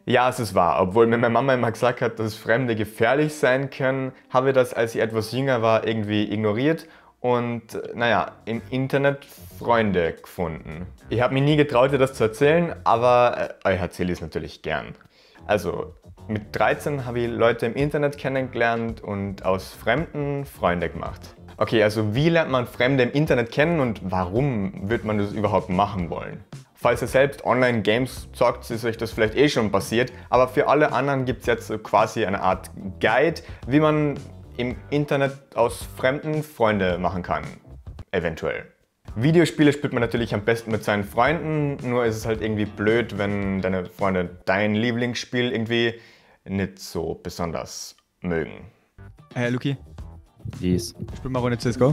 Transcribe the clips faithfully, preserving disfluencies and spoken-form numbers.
Ja, es ist wahr. Obwohl mir meine Mama immer gesagt hat, dass Fremde gefährlich sein können, habe ich das, als ich etwas jünger war, irgendwie ignoriert und, naja, im Internet Freunde gefunden. Ich habe mich nie getraut, dir das zu erzählen, aber äh, euch erzähle ich es natürlich gern. Also, mit dreizehn habe ich Leute im Internet kennengelernt und aus Fremden Freunde gemacht. Okay, also wie lernt man Fremde im Internet kennen und warum wird man das überhaupt machen wollen? Falls ihr selbst Online-Games zockt, ist euch das vielleicht eh schon passiert, aber für alle anderen gibt es jetzt quasi eine Art Guide, wie man im Internet aus Fremden Freunde machen kann, eventuell. Videospiele spielt man natürlich am besten mit seinen Freunden, nur ist es halt irgendwie blöd, wenn deine Freunde dein Lieblingsspiel irgendwie nicht so besonders mögen. Hey Luki. Dies. Spiel mal Runde C S G O.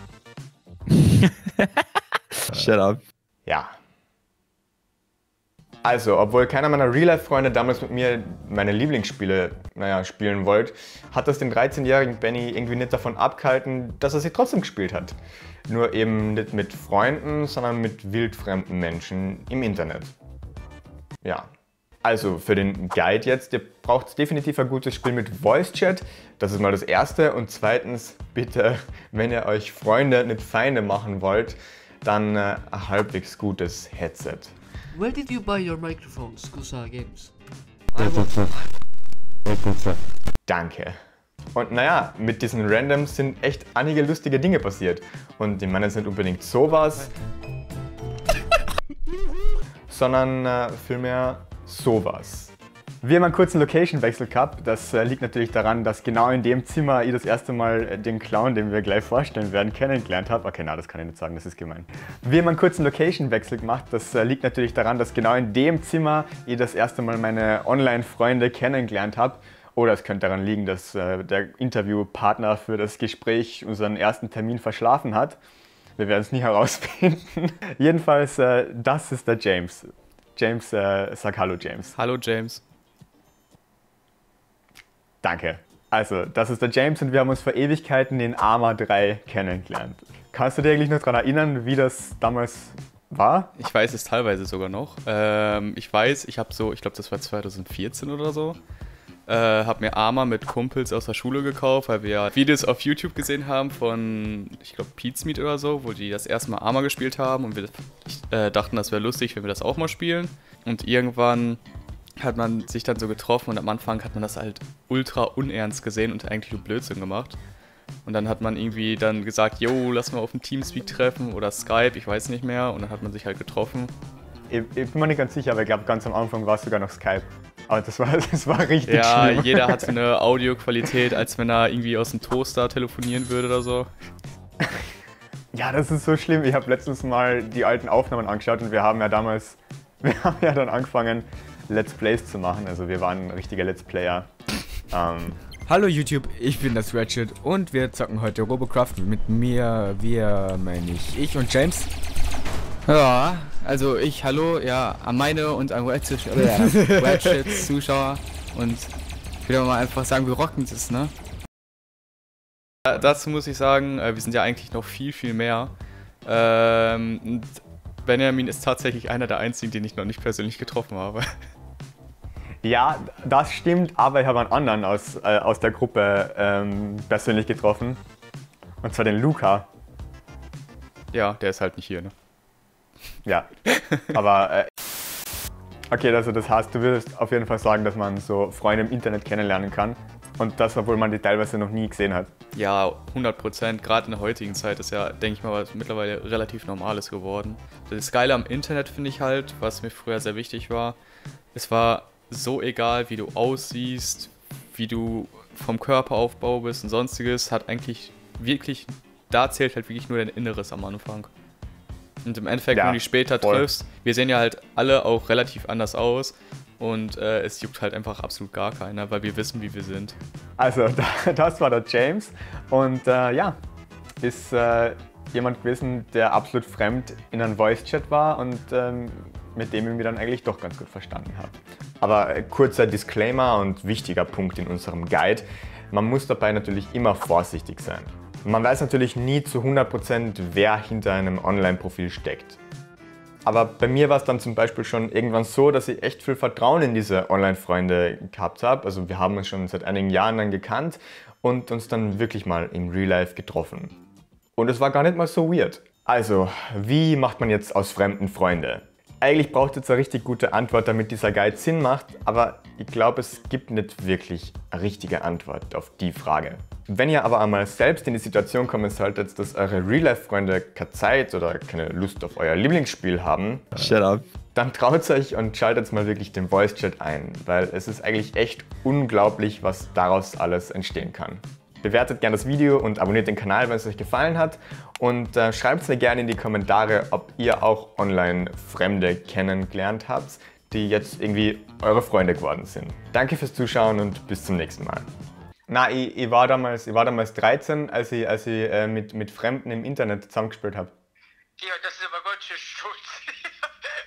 Shut up. Ja. Also, obwohl keiner meiner Real-Life-Freunde damals mit mir meine Lieblingsspiele, naja, spielen wollte, hat das den dreizehnjährigen Benny irgendwie nicht davon abgehalten, dass er sie trotzdem gespielt hat. Nur eben nicht mit Freunden, sondern mit wildfremden Menschen im Internet. Ja. Also, für den Guide jetzt, ihr braucht definitiv ein gutes Spiel mit Voice-Chat. Das ist mal das Erste. Und zweitens, bitte, wenn ihr euch Freunde, nicht Feinde machen wollt, dann äh, ein halbwegs gutes Headset. Where did you buy your microphones, Kusa Games? Danke. Und naja, mit diesen Randoms sind echt einige lustige Dinge passiert. Und ich meine jetzt nicht unbedingt sowas, sondern äh, vielmehr sowas. Wir haben einen kurzen Location-Wechsel gehabt. Das äh, liegt natürlich daran, dass genau in dem Zimmer ich das erste Mal äh, den Clown, den wir gleich vorstellen werden, kennengelernt habe. Okay, na, das kann ich nicht sagen, das ist gemein. Wir haben einen kurzen Location-Wechsel gemacht. Das äh, liegt natürlich daran, dass genau in dem Zimmer ich das erste Mal meine Online-Freunde kennengelernt habe. Oder es könnte daran liegen, dass äh, der Interviewpartner für das Gespräch unseren ersten Termin verschlafen hat. Wir werden es nie herausfinden. Jedenfalls, äh, das ist der James. James, äh, sag Hallo James. Hallo James. Danke. Also, das ist der James und wir haben uns vor Ewigkeiten in Arma drei kennengelernt. Kannst du dir eigentlich noch daran erinnern, wie das damals war? Ich weiß es teilweise sogar noch. Ähm, ich weiß, ich habe so, ich glaube das war zweitausendvierzehn oder so, äh, habe mir Arma mit Kumpels aus der Schule gekauft, weil wir Videos auf YouTube gesehen haben von, ich glaube, Pizmeet oder so, wo die das erste Mal Arma gespielt haben und wir äh, dachten, das wäre lustig, wenn wir das auch mal spielen. Und irgendwann hat man sich dann so getroffen und am Anfang hat man das halt ultra unernst gesehen und eigentlich nur Blödsinn gemacht. Und dann hat man irgendwie dann gesagt, yo, lass mal auf dem Teamspeak treffen oder Skype, ich weiß nicht mehr. Und dann hat man sich halt getroffen. Ich, ich bin mir nicht ganz sicher, aber ich glaube, ganz am Anfang war es sogar noch Skype. Aber das war, das war richtig ja, schlimm. Ja, jeder hat so eine Audioqualität, als wenn er irgendwie aus dem Toaster telefonieren würde oder so. Ja, das ist so schlimm. Ich habe letztens mal die alten Aufnahmen angeschaut und wir haben ja damals, wir haben ja dann angefangen, Let's Plays zu machen. Also wir waren richtige Let's Player. Ähm, Hallo YouTube, ich bin das Ratchet und wir zocken heute Robocraft mit mir, wir meine ich, ich und James. Ja, also ich, hallo, ja, an meine und an Ratchet, äh, Ratchets Zuschauer und ich will mal einfach sagen, wir rocken es, ne? Ja, dazu muss ich sagen, wir sind ja eigentlich noch viel, viel mehr. Ähm, und Benjamin ist tatsächlich einer der einzigen, den ich noch nicht persönlich getroffen habe. Ja, das stimmt, aber ich habe einen anderen aus, äh, aus der Gruppe ähm, persönlich getroffen. Und zwar den Luca. Ja, der ist halt nicht hier, ne? Ja, aber äh, okay, also das heißt, du würdest auf jeden Fall sagen, dass man so Freunde im Internet kennenlernen kann. Und das, obwohl man die teilweise noch nie gesehen hat. Ja, hundert Prozent. Gerade in der heutigen Zeit ist ja, denke ich mal, was mittlerweile relativ Normales geworden. Das Geile am Internet finde ich halt, was mir früher sehr wichtig war, es war so egal, wie du aussiehst, wie du vom Körperaufbau bist und sonstiges, hat eigentlich wirklich, da zählt halt wirklich nur dein Inneres am Anfang. Und im Endeffekt, ja, wenn du dich später voll triffst, wir sehen ja halt alle auch relativ anders aus und äh, es juckt halt einfach absolut gar keiner, weil wir wissen, wie wir sind. Also, das war der James und äh, ja, ist äh, jemand gewesen, der absolut fremd in einem Voice-Chat war und ähm, mit dem ich mich dann eigentlich doch ganz gut verstanden habe. Aber äh, kurzer Disclaimer und wichtiger Punkt in unserem Guide, man muss dabei natürlich immer vorsichtig sein. Man weiß natürlich nie zu hundert Prozent, wer hinter einem Online-Profil steckt. Aber bei mir war es dann zum Beispiel schon irgendwann so, dass ich echt viel Vertrauen in diese Online-Freunde gehabt habe. Also wir haben uns schon seit einigen Jahren dann gekannt und uns dann wirklich mal im Real Life getroffen. Und es war gar nicht mal so weird. Also, wie macht man jetzt aus Fremden Freunde? Eigentlich braucht es jetzt eine richtig gute Antwort, damit dieser Guide Sinn macht, aber ich glaube, es gibt nicht wirklich eine richtige Antwort auf die Frage. Wenn ihr aber einmal selbst in die Situation kommen solltet, dass eure Real-Life-Freunde keine Zeit oder keine Lust auf euer Lieblingsspiel haben, Shut up. dann traut euch und schaltet mal wirklich den Voice-Chat ein, weil es ist eigentlich echt unglaublich, was daraus alles entstehen kann. Bewertet gerne das Video und abonniert den Kanal, wenn es euch gefallen hat. Und äh, schreibt mir gerne in die Kommentare, ob ihr auch online Fremde kennengelernt habt, die jetzt irgendwie eure Freunde geworden sind. Danke fürs Zuschauen und bis zum nächsten Mal. Na, ich, ich, war, damals, ich war damals dreizehn, als ich, als ich äh, mit, mit Fremden im Internet zusammengespielt habe. Ja, das ist aber ganz schön